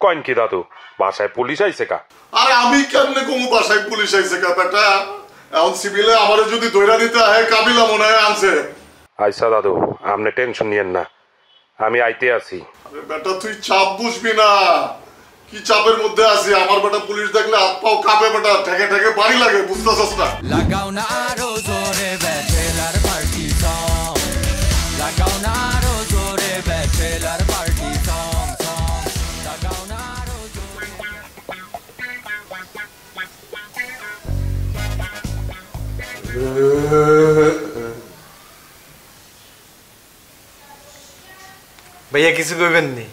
Coin কি দাদু বাসায় পুলিশ আইছে কা? আরে আমি কেমনে কোন বাসায় পুলিশ আইছে কা বেটা? এখন সিভিলে আমারে যদি ধইরা দিতে হয় কাবিলা মনে হয় আনছে। আইসা দাদু আপনি টেনশন নিয়েন না, আমি আইতে আছি। আরে বেটা তুই চাপ বুঝবি না, কি চাপের মধ্যে আছি। আমার বেটা পুলিশ দেখলে হাত পাও কাঁপে বেটা, ঠেকে ঠেকে বাড়ি লাগে, বুঝতেছস না? লাগাও না আরো জোরে ব্যাচেলার পার্টি সং, লাগাও না আরো জোরে ব্যাচেলার পার্টি সং সং, লাগাও না আরো জোরে। ভাইয়া কিছু কইবেন নি?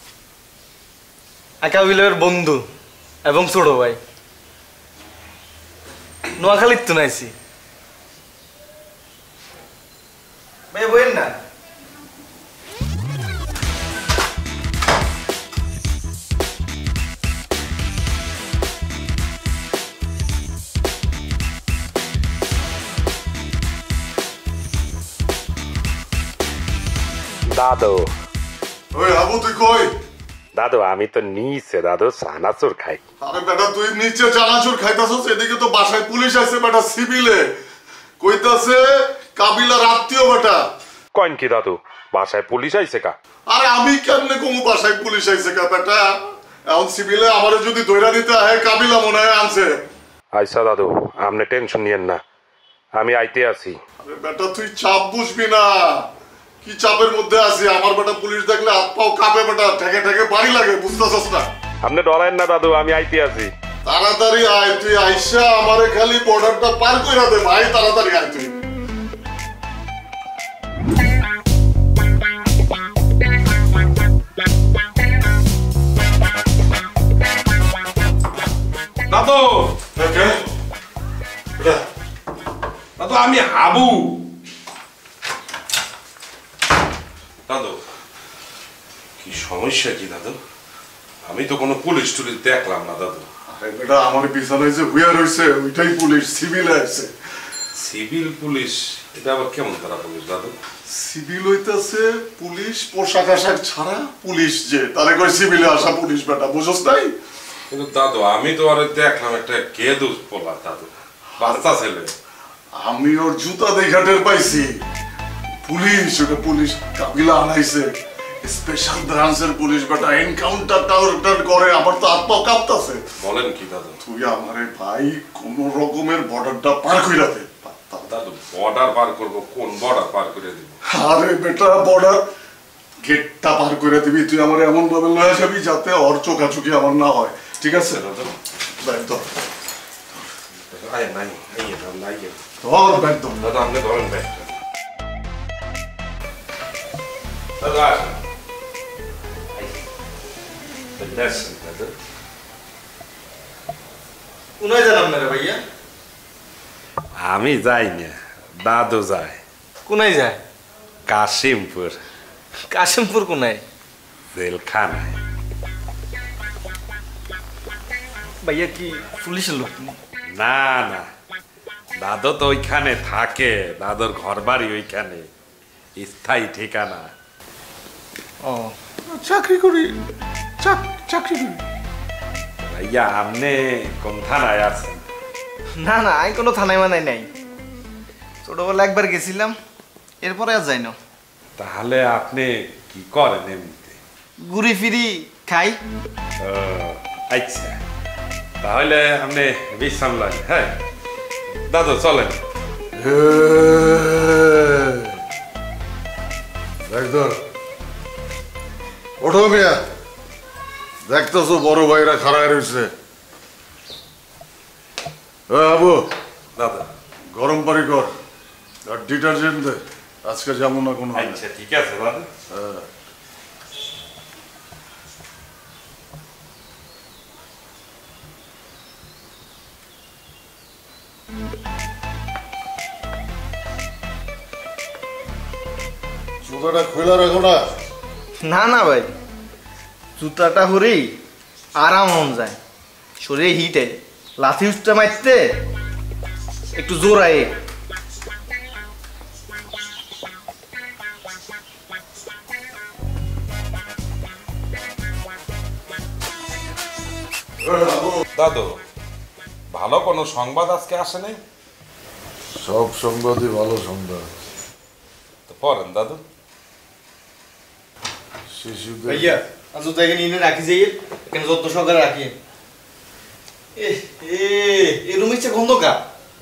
আকাবিলের বন্ধু এবং ছোট ভাই নোয়াখালীর তো নাইছি। ভাইয়া বইন না। দাদু ওই আবু তুই কই? দাদু আমি তো নিচে দাদু চানাচুর খাই। আরে বেটা তুই নিচে চানাচুর খাইতাছস, এদিকে তো বাসায় পুলিশ আছে বেটা সিভিলে, কইতাছে কাবিলার আত্মীয় বেটা। কইন কি দাদু বাসায় পুলিশ আইছে কা? আরে আমি কেমনে কোন বাসায় পুলিশ আইছে কা বেটা? এখন সিভিলে আমারে যদি ধইরা দিতে হয় কাবিলা মনে হয় আনছে। আইসা দাদু আপনি টেনশন নিয়েন না, আমি আইতে আছি। আরে বেটা তুই চাপ বুঝবি না, কি চাপের মধ্যে আছি। আমার বেটা পুলিশ দেখলে হাত পাও কাঁপে বেটা, ঠেকে ঠেকে বাড়ি লাগে, বুঝতেছস না? আপনি ডরায়েন না দাদু, আমি আইতে আছি। তাড়াতাড়ি আয়, তুই আইসা আমারে খালি বর্ডারটা পার কইরা দে ভাই, তাড়াতাড়ি আয় তুই। দাদু দাদু আমি হাবু। দাদু কি সমস্যা কি দাদু? আমি তো কোনো পুলিশ টুলিশ দেখলাম না দাদু। আরে বেটা আমার পিছনে যে হুইয়া রইছে ওইটাই পুলিশ, সিভিল আছে। Civil police? এটা আবার কেমন তারা পুলিশ দাদু? সিভিল হইতাছে পুলিশ পোশাক আশাক ছাড়া পুলিশ, যে তারে কই সিভিলে আসা পুলিশ বেটা, বুঝছস নাই? কিন্তু দাদু আমি তো আর দেখলাম একটা গেদু পোলা দাদু, বাচ্চা ছেলে। আমি ওর জুতা দেখা টের পাইছি, পুলিশ ওটা পুলিশ কাবিলা আনাইছে, স্পেশাল ব্রাঞ্চের পুলিশ বেটা, এনকাউন্টার টাউন্টার করে। আমার তো হাত পা কাঁপতাছে। বলেন কি দাদু? তুই আমারে ভাই কোন রকমের বর্ডারটা পার কইরা দে। দাদু বর্ডার পার করবো? কোন বর্ডার পার করে দিব? আরে বেটা বর্ডার গেটটা পার করে দিবি তুই, আমার এমন ভাবে লয়ে যাবি যাতে ওর চোখাচোখি আমার না হয়, ঠিক আছে? ব্যাগ ধর, নাই নাই নাই ধর ব্যাগ ধর। দাদা আপনি ধরেন ব্যাগটা। দাদা আসেন। দাদা কোনায় যান আপনারা ভাইয়া? আমি যাই না, দাদু যায়। কোনায় যায়? কাশিমপুর। কাশিমপুর কোনায়? জেলখানায়। ভাইয়া কি পুলিশের লোক? না না, দাদু তো ওইখানে থাকে, দাদুর ঘর বাড়ি ওইখানে, স্থায়ী ঠিকানা। ও চাকরি করি, চাকরি করি। ভাইয়া আপনি কোন থানায় আছেন? না না, আমি কোনো থানায় মানাই নাই, ছোটবেলা একবার গেছিলাম, এরপরে আর যাই না। তাহলে আপনি কি করেন এমনিতে? ঘুরি ফিরি খাই। আচ্ছা তাহলে আপনি বিশ্রাম লাগে। হ্যাঁ দাদু চলেন। ওঠো মিয়া, দেখতেছো বড় ভাইরা খাড়ায় রয়েছে। বাবু দাদা গরম পানি কর আর ডিটারজেন্ট দে, আজকে যাবো না কোনো। আচ্ছা ঠিক আছে দাদা। জুতাটা খোলা রাখো না। না না ভাই, জুতাটা হরেই আরাম হন যায়, শরীরে হিটে লাথি উঠতে মারতে একটু জোর আয়ে। দাদু ভালো কোনো সংবাদ আজকে আসেনি? সব সংবাদই ভালো সংবাদ। তো পড়েন দাদু। শিশুদের ভাইয়া আজ তো এখানে ইনে রাখি যাই এখানে যত সকালে রাখি এই রুমে ইচ্ছে গন্ধ কা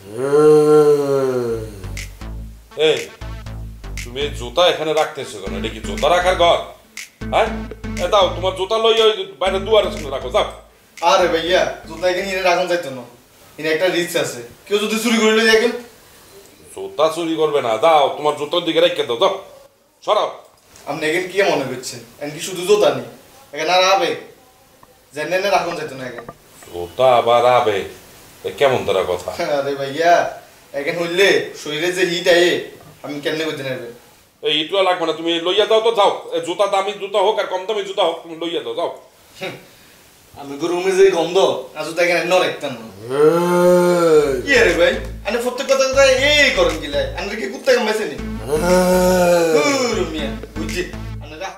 এই তুমি এই জুতা এখানে রাখতেছো কেন? এটা কি জুতা রাখার ঘর? হ্যাঁ দাও তোমার জুতা লই ওই বাইরে দুয়ারের সামনে রাখো যাও। আরে ভাইয়া জুতা এখানে ইনে রাখুন যাইতো না, এখানে একটা রিস্ক আছে, কেউ যদি চুরি করে নিয়ে যায় জুতা চুরি করবে না, দাও তোমার জুতার দিকে রেখে দাও, যাও সরাও। আপনি এখানে কি মনে করছেন? এখানে কি শুধু জুতা নেই, এখানে আর আবে জেনে রাখুন যাইতো না এখানে। জুতা আবার আবে কেমন তারা কথা? আরে ভাইয়া এখানে হইলে শরীরে যে হিট আয়ে আমি কেমনে করতে নেবে? এই ইটুয়া লাগবে না, তুমি লইয়া দাও তো যাও। জুতা দামি জুতা হোক আর কম দামি জুতা হোক তুমি লইয়া দাও যাও। আমি তো রুমে যে গন্ধ আজ তো এখানে ন রাখতাম না। কি আরে ভাই আমি প্রত্যেক কথা কথা এই করেন গিলা আমি কি কুত্তা কামাইছে নি? রুমিয়া বুঝছি আনারা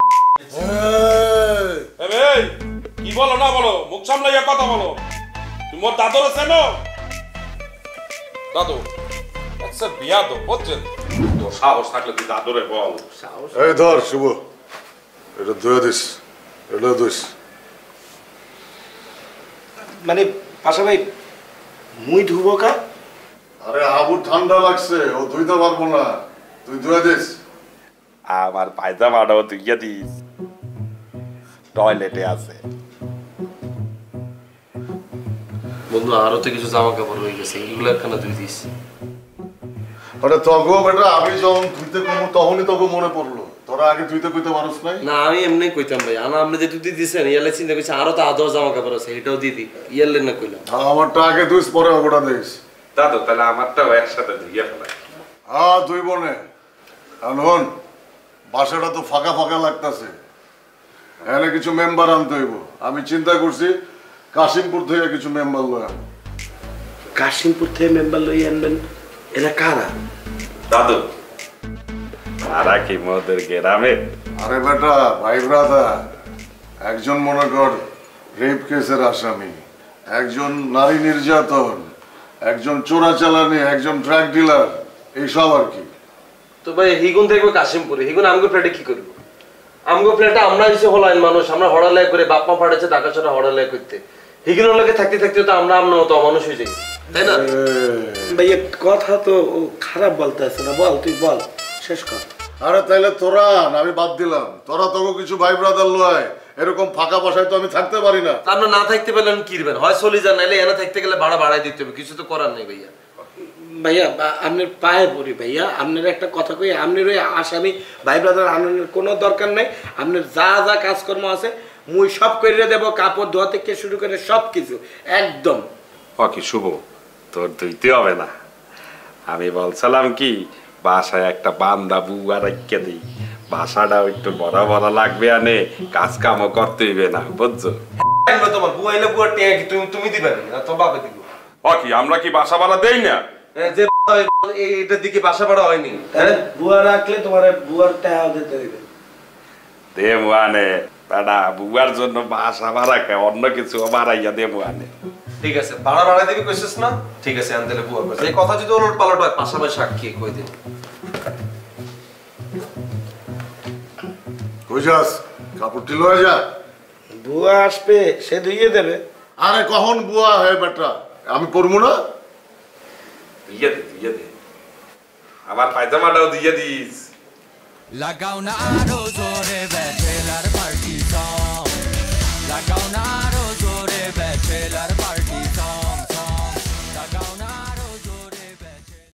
এই কি বলো না বলো, মুখ সামলাইয়া কথা বলো। তুমি মোর দাদুর চেনো? দাদু আচ্ছা বিয়া তো বুঝছেন তো, সাহস থাকলে তুই দাদুরে বল। এই ধর শুভ, এটা ধুয়ে দিস, এটা দিস। মানে পাশা ভাই মুই ধুবো কা? আরে আবু ঠান্ডা লাগছে, ও ধুইতে পারবো না, তুই ধুয়ে দিস। আমার পায়জামাটাও ধুইয়া দিস, টয়লেটে আছে। বন্ধু আরো তো কিছু জামা কাপড় হয়ে গেছে, এগুলো একখানা ধুই দিস। আরে তগো বেটা আমি যখন ধুইতে কমু তখনই তোকে মনে পড়লো, তোরা আগে ধুইতে কইতে পারস নাই? না আমি এমনি কইতাম ভাই, আপনি যে দুধ দিয়েছেন ইয়ালে চিন্তা করছি আরো তো আদর জামা কাপড় আছে, এটাও দিয়ে দিই ইয়ালে না কইলাম। আমারটা আগে ধুইস পরে ওটা দিস। দাদু তাহলে আমারটাও একসাথে ধুইয়া ফেলাই। দুই বনে আনহন, বাসাটা তো ফাঁকা ফাঁকা লাগতেছে, এখানে কিছু মেম্বার আনতে হইব। আমি চিন্তা করছি কাশিমপুর থেকে কিছু মেম্বার লয় আনবো। কাশিমপুর থেকে মেম্বার লই আনবেন? এরা কারা? দাদু তারা কি মোদের গ্রামে? আরে বেটা ভাই ব্রাদার, একজন মনে কর রেপ কেসের আসামি, একজন নারী নির্যাতন, একজন চোরাচালানি, একজন ড্রাগ ডিলার, এইসব আর কি। তো ভাই হিগুন দেখবো কাশিমপুরে, হিগুন আমগো ফ্ল্যাটে কি করবো? আমগো ফ্ল্যাটে আমরা এসে হলাইন মানুষ, আমরা হড়ালেয়া করে বাপ মা ফাটাচ্ছে টাকা ছাড়া হড়ালেয়া করতে, হিগুনের লোকে থাকতে থাকতে তো আমরা তো অমানুষ হয়ে যাই, তাই না? ভাইয়া কথা তো খারাপ বলতে আছে না, বল তুই বল শেষ কর। আরে তাইলে তোরা আন, আমি বাদ দিলাম। তোরা তোকে কিছু ভাই ব্রাদার লয়, এরকম ফাঁকা বাসায় তো আমি থাকতে পারি না। আপনার না থাকতে পারলেন কি করবেন? হয় চলে যান, নাইলে এনে থাকতে গেলে ভাড়া বাড়াই দিতে হবে, কিছু তো করার নেই ভাইয়া। ভাইয়া আপনার পায়ে পড়ি ভাইয়া, আপনার একটা কথা কই, আপনার ওই আসামি ভাই ব্রাদার আনানোর কোনো দরকার নাই। আপনার যা যা কাজকর্ম আছে মুই সব করে দেবো, কাপড় ধোয়া থেকে শুরু করে সব কিছু একদম। কি শুভ তোর ধুইতে হবে না, আমি বলছিলাম কি বাসায় একটা বান্দা বুয়া রাখিয়ে দিই, বাসাটাও একটু বড় বড় লাগবে, আনে কাজ কামও করতে হইবে না, বুঝছো? তোমার বুয়া এলে বুয়ার টেয়া কি তুমি দিবে না, তোর বাপে দিব? কি আমরা কি বাসা ভাড়া দেই না? যে এইটার দিকে বাসা ভাড়া হয়নি, বুয়া রাখলে তোমার বুয়ার টাকা দিতে হইবে। দেওয়ানে বেটা বুয়ার জন্য বাসা ভাড়া খায়, অন্য কিছু বাড়াইয়া দেওয়ানে। ঠিক আছে ভাড়া বাড়াই দিবি কইছিস না? ঠিক আছে আমি তাহলে বুয়া কইছি, এই কথা যদি ওলট পালট হয় পাশাপাশি সাক্ষী কই দিন। কই যাস? কাপড়টি লয়ে যা। বুয়া আসবে সে ধুইয়ে দেবে। আরে কখন বুয়া হয় বেটা, আমি করবো না? ধুইয়া দে আমার পায়জামাটাও ধুইয়া দিস। লাগাও না আরো জোরে ব্যাচেলার পার্টি সং, লাগাও না আরো জোরে